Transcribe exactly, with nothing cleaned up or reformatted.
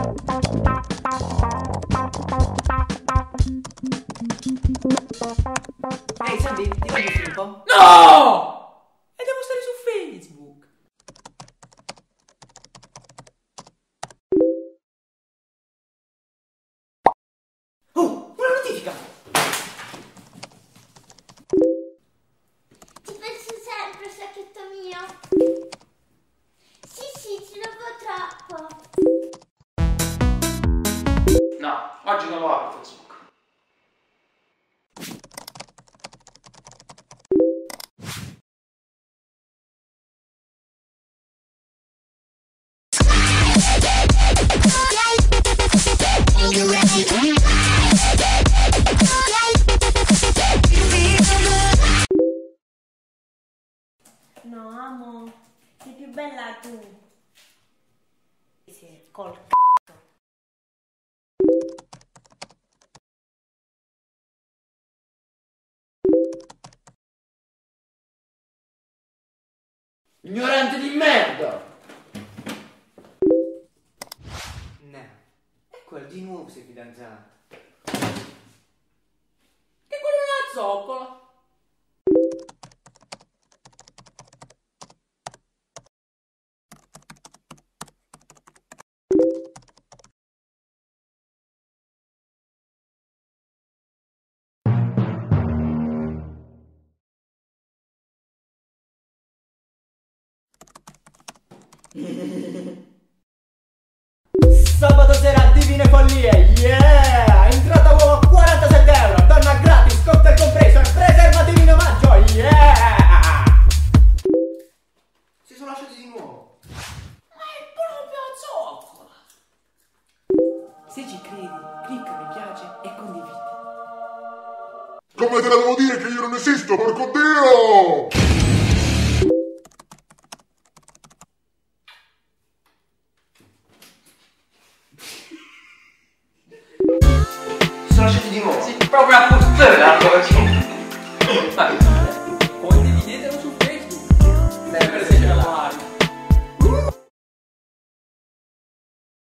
Ehi, Sandy, ti voglio un po'? No! E devo stare su Facebook. Oh, una notifica! Ti penso sempre, sacchetto mio. Sì, sì, ci trovo troppo. No, oggi non lo apro Facebook. No, amo, sei più bella tu. Sì, col c***o. Ignorante di merda! No, e quel di nuovo sei fidanzato. Che quello è una zoccola! Sabato sera Divine Follie, yeah! Entrata uomo a quarantasette euro, donna gratis, cocktail compreso e preservativi in omaggio, yeah! Si sono lasciati di nuovo. Ma è proprio zoccola! Se ci credi, clicca mi piace e condividi. Come te la devo dire che io non esisto, porco Dio! Si sono lasciati di nuovo. Sì, proprio a puttana oggi!